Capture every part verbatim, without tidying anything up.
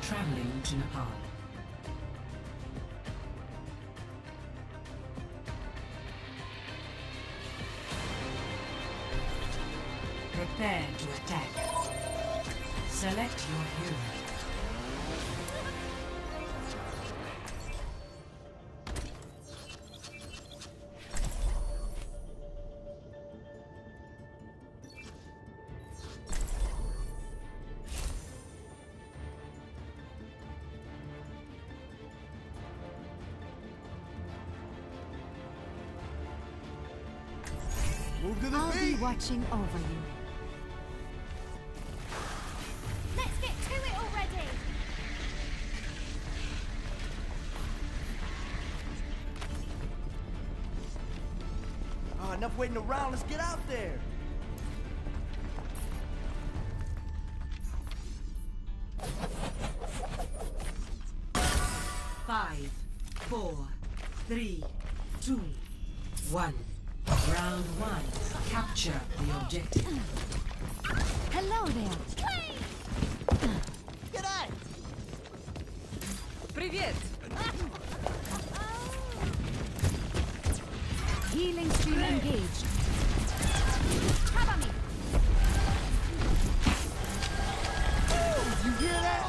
Traveling to Nepal. Prepare to attack. Select your hero. Move to the I'll beat. be watching over you. Let's get to it already! Oh, enough waiting around. Let's get out there. Five, four, three, two, one. Round one. Capture the objective. Hello there. G'day. Привет! Healing stream engaged. Cover me! You hear that?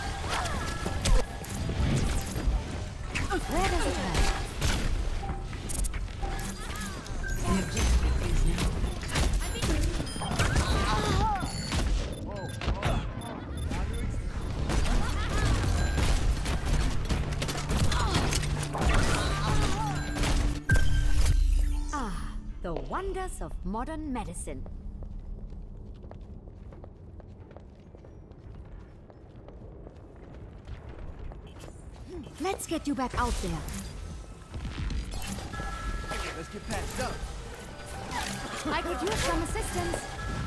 Where does it hurt? The objective is now. Ah, the wonders of modern medicine. Let's get you back out there. Let's get patched up. I could use some assistance.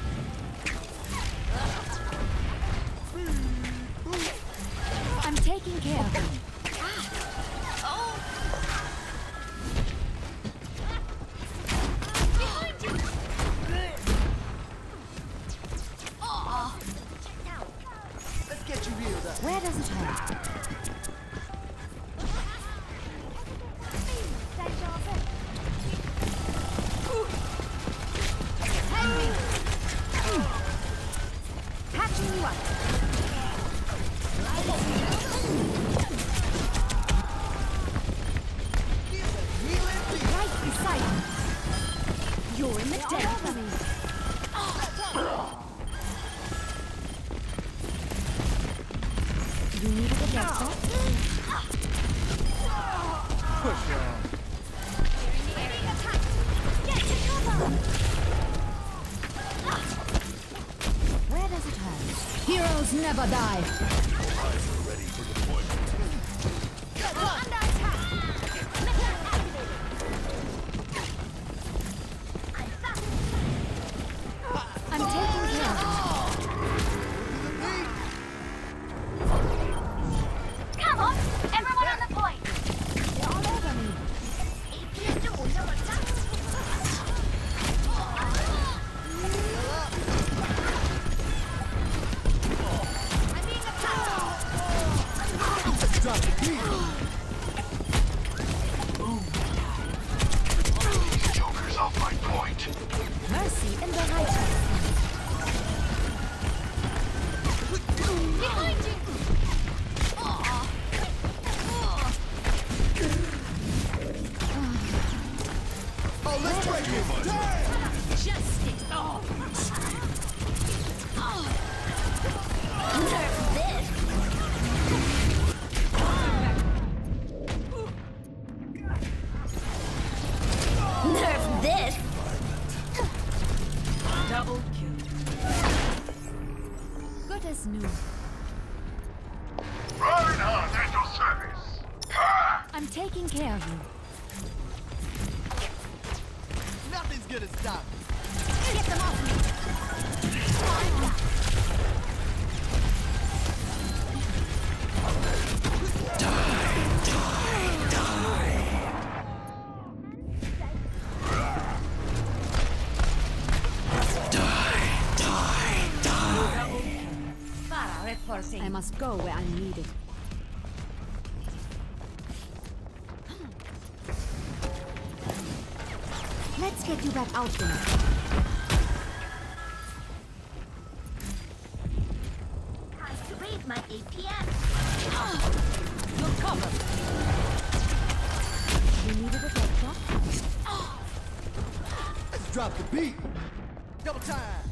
I'm taking care of them. Behind you! Let's get you healed up. Where does it hurt? Patching you up. Right beside you. You're in the den. You need to get that? Push on. Get to cover! Where does it hurt? Heroes never die. Under attack! Missile activated! I'm taking care of you. Come on! Everyone on the point! They're all over me. I'm being attacked! Drop the beat. These jokers off my point. Mercy in the right. Behind you! Oh, let's break it. Damn. Justice! Oh. Nerf this! Nerf this! Double kill. Good as new. Reinhardt at your service. Ha! I'm taking care of you. Nothing's gonna stop me. Get them off me! Para I must go where I'm needed. Let's get you back out there. I sprayed my A P M. You're covered. You needed a doctor? Let's drop the beat. Double time.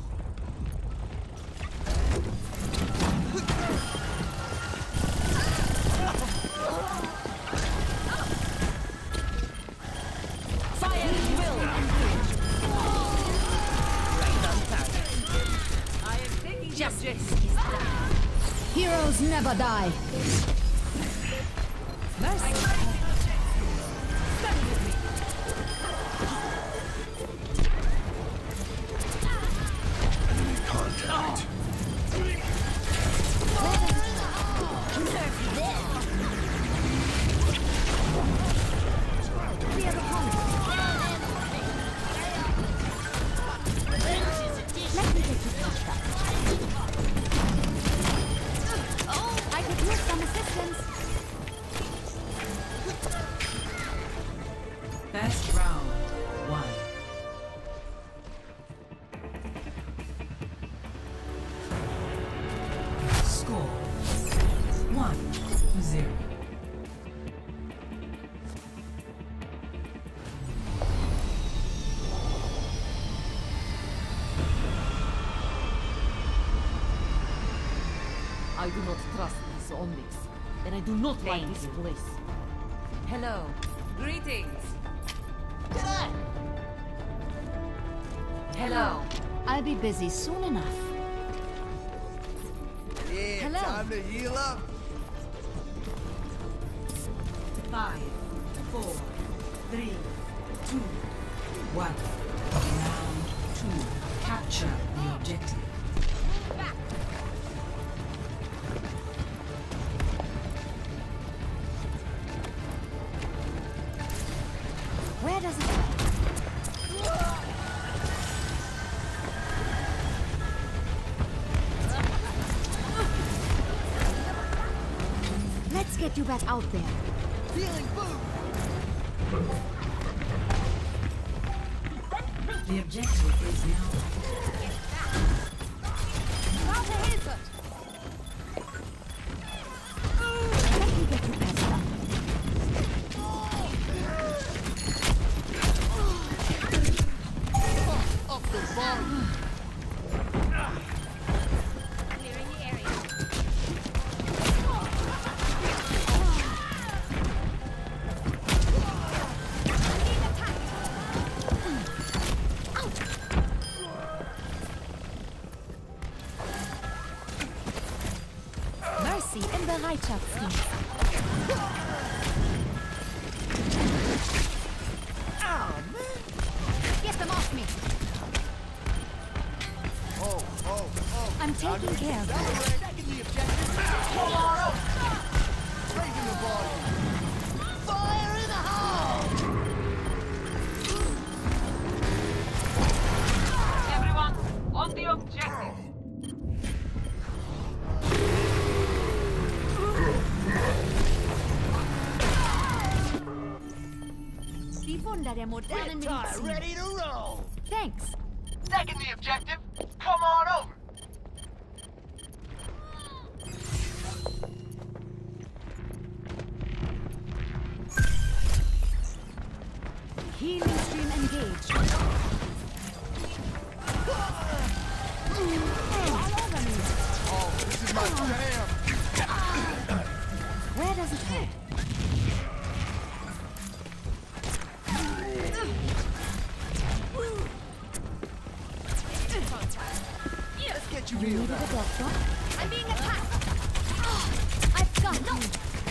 Fire at will. I am taking Justice is done. Heroes never die. Mercy. Contact. We have a point. Let me get you touched up. I could use some assistance. Best round one. Score one to zero. I do not trust these Omnics, and I do not like Thank this you. place. Hello. Greetings. Hello. I'll be busy soon enough. Yeah, Hello. time to heal up. Five, four, three, two, one. Round two. Capture the objective. Where does it go? Let's get you back out there. Healing boot. The objective is now Let me get you patched up. Up the volume. Clearing the area. Mercy im Bereitschaftsdienst. Get them off me. Oh, oh, oh. I'm taking care of them. Second the objective. Come on up. Raising the volume. Fire in the hole. everyone on the objective. Die Wunder der modernen Medizin. Ready to roll. Thanks. Second the objective. Come on over. Healing stream engaged. All over me. Oh, this is my jam. Where does it hurt? Let's get you You healed needed up. a doctor? I'm being attacked. I've got you.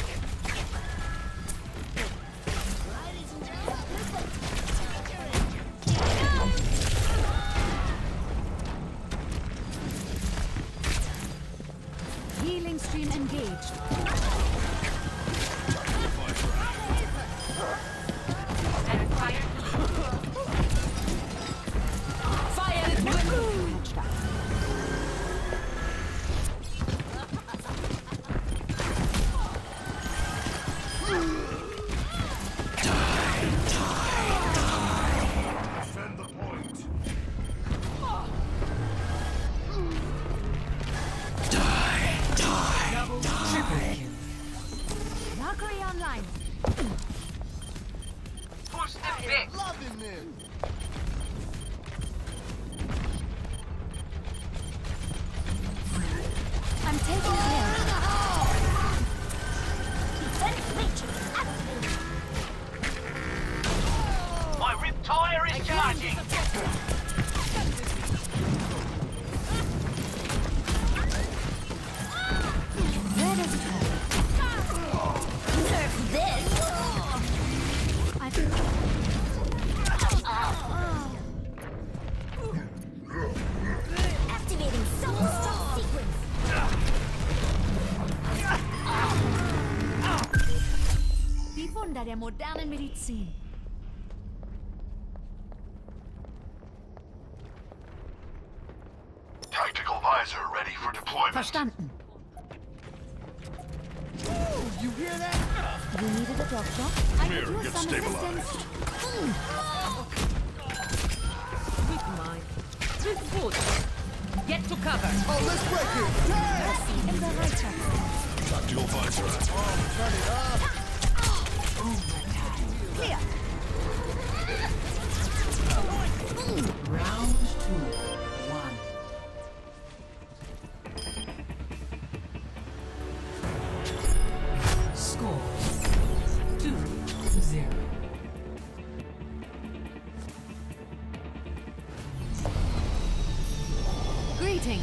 Healing stream engaged. Fire at will. Patched up. Valkyrie online. Push them back. Loving this. I'm taking care. Defense matrix activated. My rip tire is charging. Where does it hurt? Nerf this. I Activating self-destruct sequence. Die Wunder der modernen Medizin. Tactical visor ready for deployment. Verstanden. You hear that? You needed a doctor? I Here, could use get some stabilized. assistance. Mm. With mine. With foot. Get to cover. Oh, let's break it. Yes! Mercy in the right side. Tactical visor out. Oh, turn it up. Clear. Round two. One. Score. Two to zero. Greetings.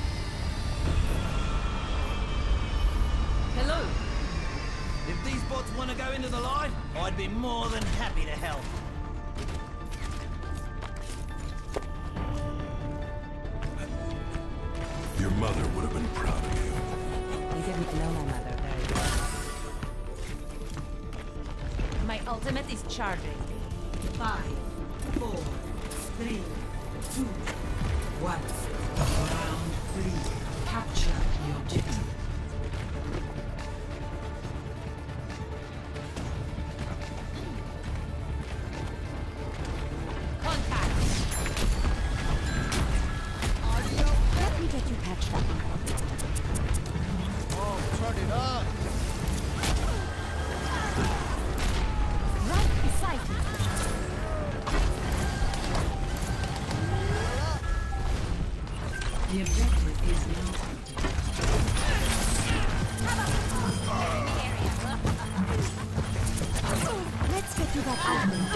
Hello. If these bots want to go into the line, I'd be more than happy to help. Your mother would have been proud of you. You didn't know my mother very well. My ultimate is charging. Five, four, three, two, one. Round three. Capture the objective. Contact. Let me get you patched up. Oh, turn it up. Right beside you. The objective is now empty. Let's get you back out there.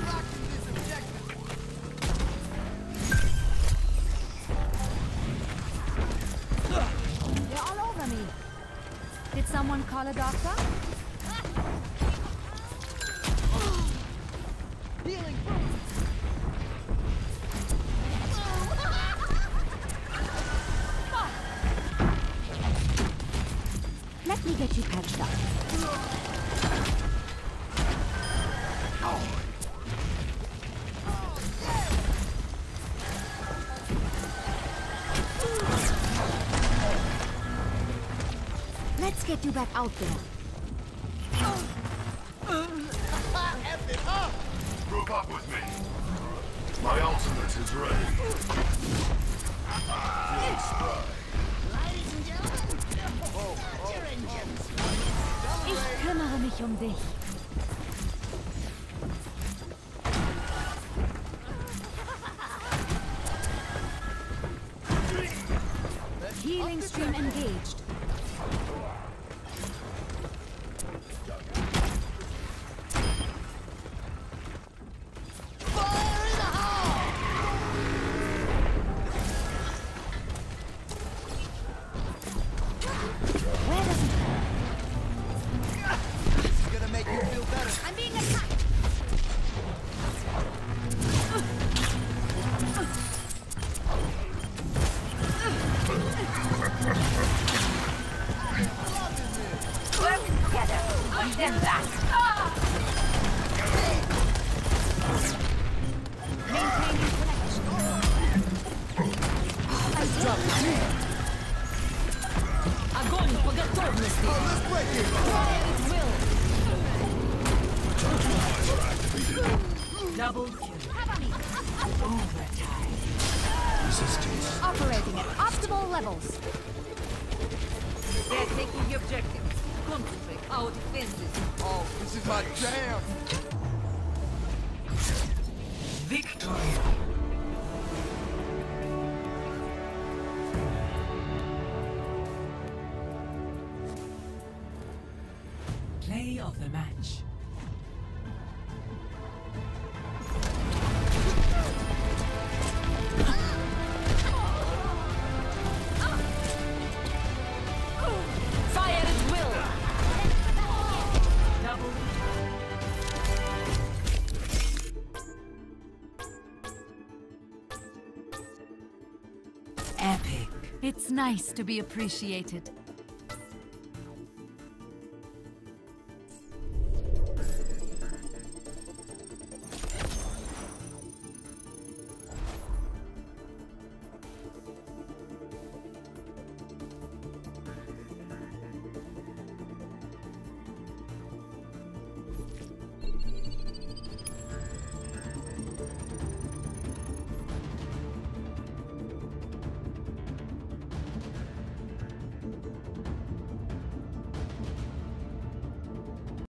You're all over me. Did someone call a doctor? Healing. Let me get you patched up. Let's get you back out there. F it up. Group up with me. My ultimate is ready. Feeling spry. Ladies and gentlemen, start your engines. Ich kümmere mich um dich. Healing stream engaged. Fire in the hole. Where does it hurt? It's gonna make you feel better. I'm being attacked. Work together. Put them back. Maintaining connection. Nice job. Огонь по готовности. Oh, let's break it. Fire at will. Double kill. Cover me. Overtime. Resistance. Operating at optimal levels. They're taking the objective. Concentrate. our defenses. Oh, this is my jam. Victory. Play of the match. Fire at will! Double. Epic. It's nice to be appreciated.